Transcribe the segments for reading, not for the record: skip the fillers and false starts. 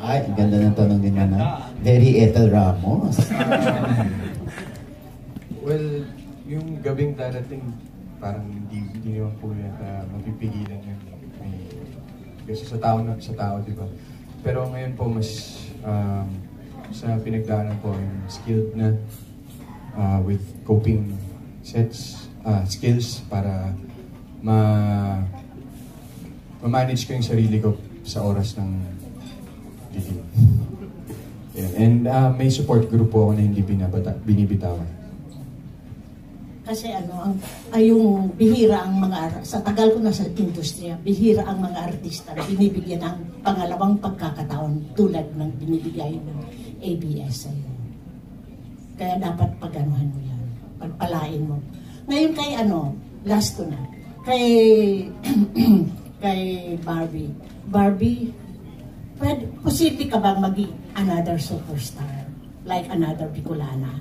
Ay, ang ganda ng tanong din na. Very Ethel Ramos. Well, yung gabing darating, parang hindi naman po yan mapipigilan yun. Kasi sa tao, di ba? Pero ngayon po, mas sa pinagdaanan po, yung skilled na with coping skills para ma-manage ko yung sarili ko sa oras ng dilim. And may support group po ako na hindi binibitawan. Kasi yung bihira ang sa tagal ko na sa industriya, bihira ang mga artista na binibigyan ng pangalawang pagkakataon tulad ng binibigay ng ABS sa'yo. Kaya dapat paganuhan mo yan, pagpalain mo. Ngayon kay last ko na, kay Barbie. Barbie, posible ka bang maging another superstar? Like another Bicolana?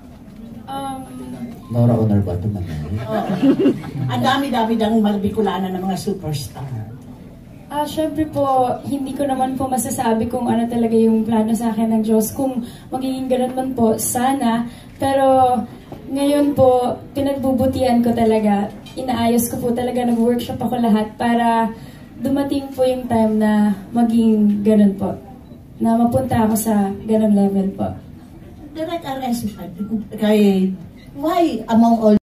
Nora Honor ba ito man? Ang dami-dami ng mga Bicolana ng mga superstar. Siyempre po, hindi ko naman po masasabi kung ano talaga yung plano sa akin ng Diyos. Kung magiging ganun man po, sana. Pero ngayon po, pinagbubutihan ko talaga. Inaayos ko po talaga, nag-workshop ako lahat para dumating po yung time na maging ganun po. Na mapunta ako sa ganun level po. Direct RS, why among all